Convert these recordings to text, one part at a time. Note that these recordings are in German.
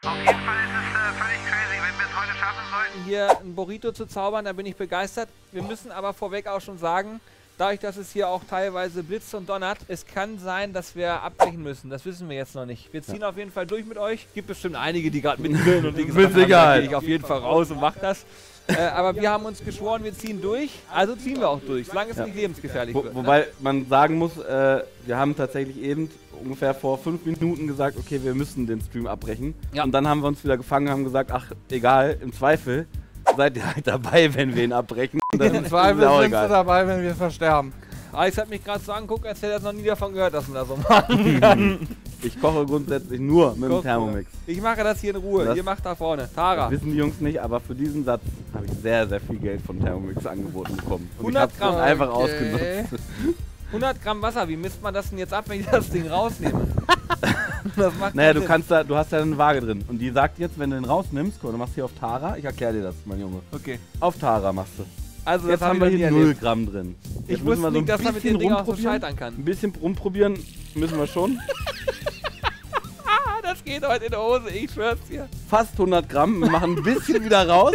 Auf jeden Fall ist es völlig crazy, wenn wir es heute schaffen sollten. Hier ein Burrito zu zaubern, da bin ich begeistert. Wir müssen aber vorweg auch schon sagen, dadurch, dass es hier auch teilweise blitzt und donnert, es kann sein, dass wir abbrechen müssen. Das wissen wir jetzt noch nicht. Wir ziehen auf jeden Fall durch mit euch. Gibt bestimmt einige, die gerade mitgrillen und die gesagt haben, da gehe ich auf jeden Fall raus und mach das. Aber wir haben uns geschworen, wir ziehen durch. Also ziehen wir auch durch, solange es nicht lebensgefährlich wird. Wobei man sagen muss, wir haben tatsächlich eben ungefähr vor 5 Minuten gesagt, okay, wir müssen den Stream abbrechen. Ja. Und dann haben wir uns wieder gefangen und haben gesagt, ach, egal, im Zweifel seid ihr halt dabei, wenn wir ihn abbrechen. Im Zweifel sind wir dabei, wenn wir versterben. Alex hat mich gerade so angeguckt, als hätte er noch nie davon gehört, dass man das so machen kann. Ich koche grundsätzlich nur mit dem Thermomix. Ich mache das hier in Ruhe. Ihr macht da vorne. Tara. Das wissen die Jungs nicht, aber für diesen Satz habe ich sehr, sehr viel Geld von Thermomix angeboten bekommen. Und 100 Gramm. Einfach ausgenutzt. 100 Gramm Wasser, wie misst man das denn jetzt ab, wenn ich das Ding rausnehme? Das macht naja, du hast ja eine Waage drin. Und die sagt jetzt, wenn du den rausnimmst, guck, du machst hier auf Tara, ich erkläre dir das, mein Junge. Okay. Auf Tara machst du. Also jetzt haben wir hier 0 Gramm drin. Jetzt ich wusste nicht, dass man mit dem Ding auch so scheitern kann. Ein bisschen rumprobieren müssen wir schon. Das geht heute in der Hose, ich schwör's dir. Fast 100 Gramm, wir machen ein bisschen wieder raus.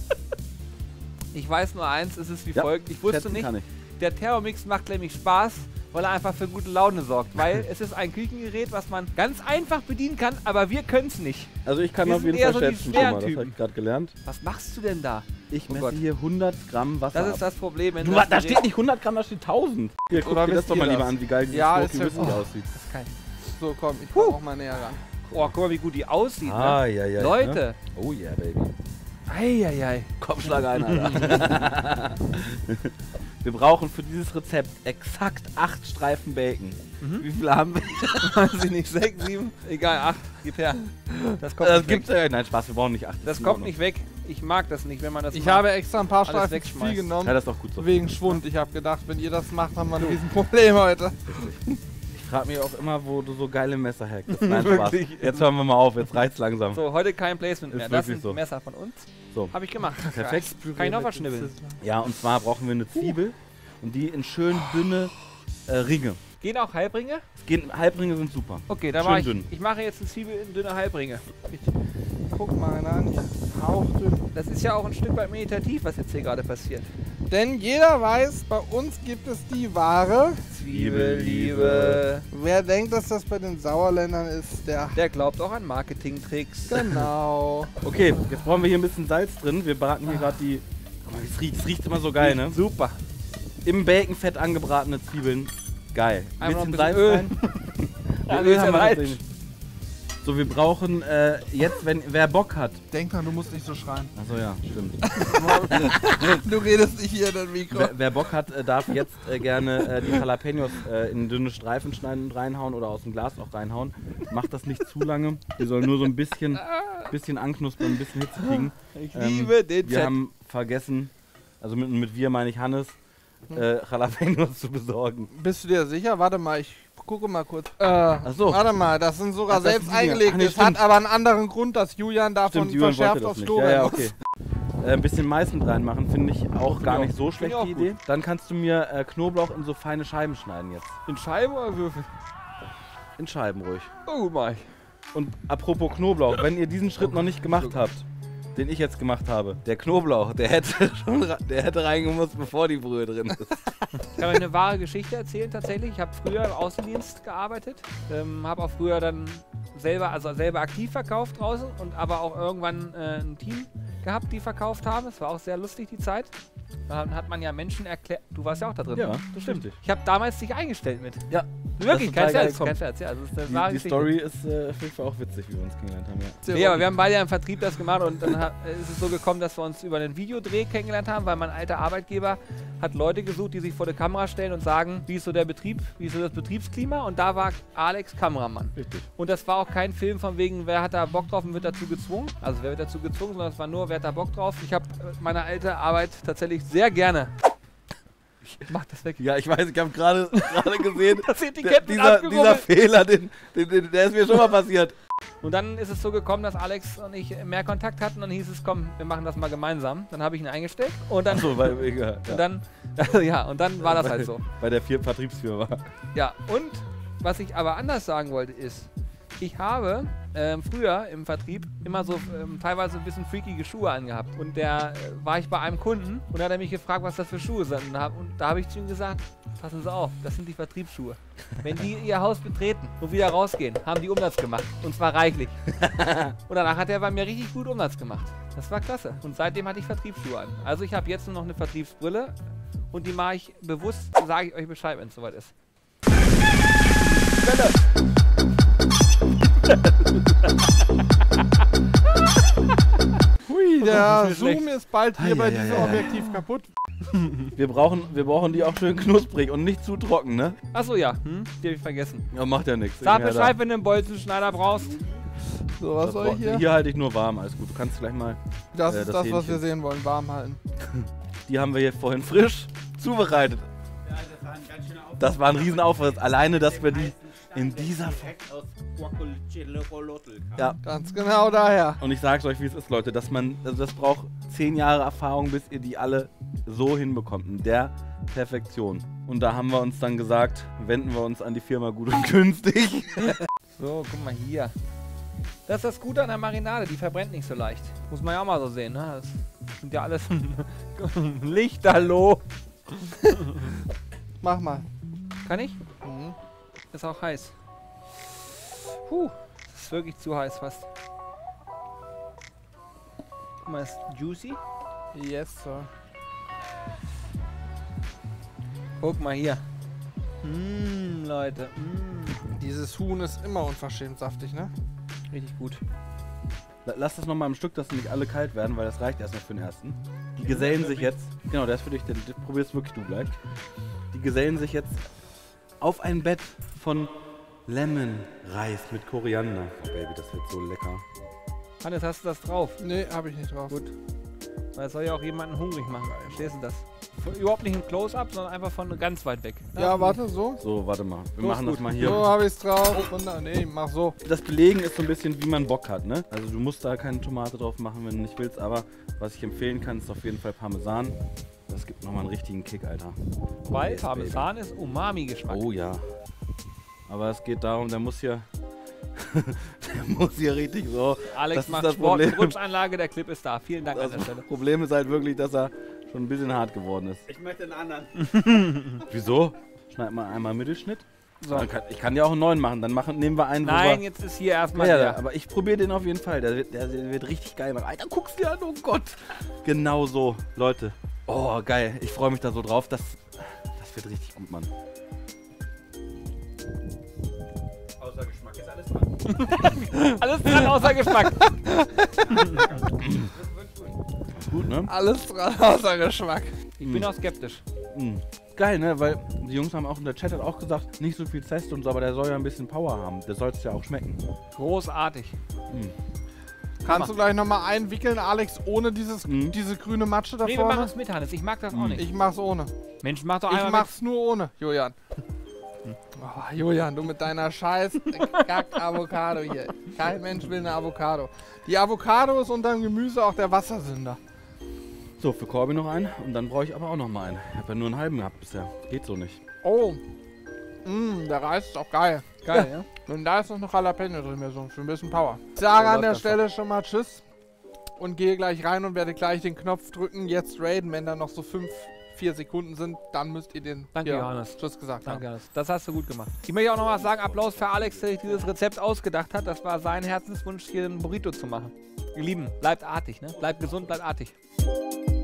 Ich weiß nur eins, es ist wie folgt. Ich wusste nicht, der Thermomix macht nämlich Spaß, weil er einfach für gute Laune sorgt. Weil es ist ein Küchengerät, was man ganz einfach bedienen kann, aber wir können es nicht. Also ich kann auf jeden Fall schätzen, das habe ich gerade gelernt. Was machst du denn da? Ich messe hier 100 Gramm Wasser. Das ist das Problem. Da steht nicht 100 Gramm, da steht 1000. Hier, guck dir das doch mal lieber an, wie geil dieses Smoky Whisky aussieht. Das ist geil. So, komm, ich komm auch mal näher ran. Oh, guck mal, wie gut die aussieht. Ja, Leute. Ne? Oh yeah, baby. Eieiei. Kopfschlag ein, Alter. Wir brauchen für dieses Rezept exakt 8 Streifen Bacon. Wie viele haben wir? Weiß ich nicht, 6, 7? Egal, 8. Gib her. Das kommt nicht gibt's weg. Nein, Spaß, wir brauchen nicht 8. Das kommt nicht weg. Ich mag das nicht, wenn man das Ich habe extra ein paar Streifen zu viel genommen. Ja, das ist doch gut so. Wegen Schwund. Ich habe gedacht, wenn ihr das macht, haben wir ein Riesenproblem heute. Ich frage mich auch immer, wo du so geile Messer herkriegst. Nein, Spaß. Jetzt hören wir mal auf, jetzt reicht's langsam. So, heute kein Placement mehr. Das sind so. Messer von uns. So. Habe ich gemacht. Perfekt. Kann ich noch was schnibbeln? Ja, und zwar brauchen wir eine Zwiebel und die in schön dünne Ringe. Gehen auch Halbringe? Halbringe sind super. Okay, da war ich mache jetzt eine Zwiebel in dünne Halbringe. Guck mal an, hauchdünn. Das ist ja auch ein Stück weit meditativ, was jetzt hier gerade passiert. Denn jeder weiß, bei uns gibt es die wahre Zwiebelliebe. Wer denkt, dass das bei den Sauerländern ist, der glaubt auch an Marketingtricks. Genau. Okay, jetzt brauchen wir hier ein bisschen Salz drin. Wir braten hier gerade die... Guck mal, es riecht immer so geil, ne? Super. Im Baconfett angebratene Zwiebeln. Geil. Ein bisschen Salz Öl. Rein. Ja, Öl haben wir natürlich. So, wir brauchen jetzt, wer Bock hat. Denk mal, du musst nicht so schreien. Achso, ja, stimmt. Du redest nicht hier in das Mikro. Wer Bock hat, darf jetzt gerne die Jalapenos in dünne Streifen schneiden und reinhauen oder aus dem Glas auch reinhauen. Macht das nicht zu lange. Wir sollen nur so ein bisschen anknuspern, ein bisschen Hitze kriegen. Ich liebe den Wir haben vergessen, also mit wir meine ich Hannes, Jalapenos zu besorgen. Bist du dir sicher? Warte mal, ich gucke mal kurz. Achso. Warte mal, das sind sogar selbst eingelegt. Das hat aber einen anderen Grund, dass Julian davon verschärft aufs Klo ja, okay. Ein bisschen Mais mit reinmachen, finde ich auch gar nicht so schlechte Idee. Dann kannst du mir Knoblauch in so feine Scheiben schneiden jetzt. In Scheiben oder Würfel? In Scheiben ruhig. Oh mein. Und apropos Knoblauch, wenn ihr diesen Schritt noch nicht gemacht habt, den ich jetzt gemacht habe, der Knoblauch, der hätte reingemusst, bevor die Brühe drin ist. Ich kann euch eine wahre Geschichte erzählen tatsächlich. Ich habe früher im Außendienst gearbeitet, habe auch früher dann selber aktiv verkauft draußen und aber auch irgendwann ein Team gehabt, die verkauft haben. Es war auch sehr lustig die Zeit. Dann hat man ja Menschen erklärt. Du warst ja auch da drin. Ja, das stimmt. Ich habe damals dich eingestellt mit. Ja. Wirklich, kein Scherz. Ja, also die Story ist auf jeden Fall auch witzig, wie wir uns kennengelernt haben. Ja. Nee, aber wir haben beide ja im Vertrieb das gemacht und dann ist es so gekommen, dass wir uns über einen Videodreh kennengelernt haben, weil mein alter Arbeitgeber hat Leute gesucht, die sich vor die Kamera stellen und sagen, wie ist so der Betrieb, wie ist so das Betriebsklima, und da war Alex Kameramann. Richtig. Und das war auch kein Film von wegen, wer hat da Bock drauf und wird dazu gezwungen. Also wer wird dazu gezwungen, sondern es war nur, wer hat da Bock drauf. Ich habe meine alte Arbeit tatsächlich sehr gerne. Mach das weg. Ja, ich weiß, ich habe gerade gesehen, das Etikett dieser Fehler, der ist mir schon mal passiert. Und dann ist es so gekommen, dass Alex und ich mehr Kontakt hatten. Dann hieß es, komm, wir machen das mal gemeinsam. Dann habe ich ihn eingestellt. Und dann, und dann war das halt so. Bei der Vertriebsfirma. Ja, und was ich aber anders sagen wollte ist, ich habe früher im Vertrieb immer so teilweise ein bisschen freakige Schuhe angehabt. Und war ich bei einem Kunden und da hat er mich gefragt, was das für Schuhe sind. Und da habe ich zu ihm gesagt, passen Sie auf, das sind die Vertriebsschuhe. Wenn die Ihr Haus betreten und wieder rausgehen, haben die Umsatz gemacht. Und zwar reichlich. Und danach hat er bei mir richtig gut Umsatz gemacht. Das war klasse. Und seitdem hatte ich Vertriebsschuhe an. Also ich habe jetzt nur noch eine Vertriebsbrille und die mache ich bewusst, sage ich euch Bescheid, wenn es soweit ist. Hui, der Zoom ist bald hier bei diesem Objektiv kaputt. Wir brauchen die auch schön knusprig und nicht zu trocken, ne? Achso, ja. Die habe ich vergessen. Ja, macht ja nichts. Sag Bescheid, wenn du einen Bolzenschneider brauchst. So, was soll ich hier? Hier halte ich nur warm, alles gut. Du kannst gleich mal. Das ist das, was wir sehen wollen, warm halten. Die haben wir hier vorhin frisch zubereitet. Das war ein Riesenaufwand. Alleine, dass wir die in dieser Ja. Ganz genau daher. Und ich sag's euch, wie es ist, Leute, das braucht 10 Jahre Erfahrung, bis ihr die alle so hinbekommt. In der Perfektion. Und da haben wir uns dann gesagt, wenden wir uns an die Firma Gut und Günstig. So, guck mal hier. Das ist das Gute an der Marinade, die verbrennt nicht so leicht. Muss man ja auch mal so sehen, ne? Das sind ja alles Lichterloh. Mach mal. Kann ich? Mhm. Ist auch heiß. Puh, das ist wirklich zu heiß fast. Guck mal, ist juicy. Yes, sir. Guck mal hier. Leute. Dieses Huhn ist immer unverschämt saftig, ne? Richtig gut. Lass das nochmal im Stück, dass nicht alle kalt werden, weil das reicht erstmal für den ersten. Die gesellen sich jetzt. Genau, der ist für dich, den probierst wirklich du gleich. Die gesellen sich jetzt auf ein Bett von Lemon-Reis mit Koriander. Oh Baby, das wird so lecker. Hannes, hast du das drauf? Nee, hab ich nicht drauf. Gut. Weil es soll ja auch jemanden hungrig machen. Verstehst du das? Überhaupt nicht im Close-Up, sondern einfach von ganz weit weg. Ja, warte, so. So, warte mal. Wir So machen ist das gut. mal hier. So hab ich's drauf. Nee, mach so. Das Belegen ist so ein bisschen, wie man Bock hat, ne? Also du musst da keine Tomate drauf machen, wenn du nicht willst, aber was ich empfehlen kann, ist auf jeden Fall Parmesan. Das gibt nochmal einen richtigen Kick, Alter. Weil Yes, Parmesan ist Umami-Geschmack. Oh ja. Aber es geht darum, der muss hier der muss hier richtig so. Alex das macht ist das Sport, Problem. Rutschanlage, der Clip ist da. Vielen Dank an der Das Stelle. Problem ist halt wirklich, dass er schon ein bisschen hart geworden ist. Ich möchte einen anderen. Wieso? Schneid mal einmal Mittelschnitt. So. Ich kann ja auch einen neuen machen. Dann nehmen wir einen, Nein, wo jetzt ist hier erstmal ja, der. aber ich probiere den auf jeden Fall. Der wird richtig geil. Alter, guck's dir an, oh Gott. Genau so, Leute. Oh, geil. Ich freue mich da so drauf. Das wird richtig gut, Mann. Außer Geschmack ist alles dran. Alles dran außer Geschmack. Gut, ne? Alles dran außer Geschmack. Ich bin auch skeptisch. Geil, ne? Weil die Jungs haben auch in der Chat hat auch gesagt, nicht so viel Zest und so, aber der soll ja ein bisschen Power haben. Der soll es ja auch schmecken. Großartig. Kannst du gleich nochmal einwickeln, Alex, ohne diese grüne Matsche da Nee, wir machen vorne? es mit, Hannes. Ich mag das auch nicht. Ich mach's ohne. Mensch, mach doch Ich einmal mach's nur ohne, Julian. Oh, Julian, du mit deiner scheiß Kack-Avocado hier. Kein Mensch will eine Avocado. Die Avocado ist unterm Gemüse auch der Wassersünder. So, für Corby noch einen und dann brauche ich aber auch noch mal einen. Ich habe ja nur einen halben gehabt bisher. Geht so nicht. Oh. Der Reis ist auch geil. Geil, ja? Und da ist noch eine Jalapeno drin, mir so für ein bisschen Power. Ich sage an der Stelle schon mal Tschüss und gehe gleich rein und werde gleich den Knopf drücken, jetzt raiden. Wenn da noch so 4 Sekunden sind, dann müsst ihr den Danke, Johannes. Tschüss gesagt Danke, haben. Hannes. Das hast du gut gemacht. Ich möchte auch noch mal sagen, Applaus für Alex, der sich dieses Rezept ausgedacht hat. Das war sein Herzenswunsch, hier einen Burrito zu machen. Ihr Lieben, bleibt artig, ne? Bleibt gesund, bleibt artig.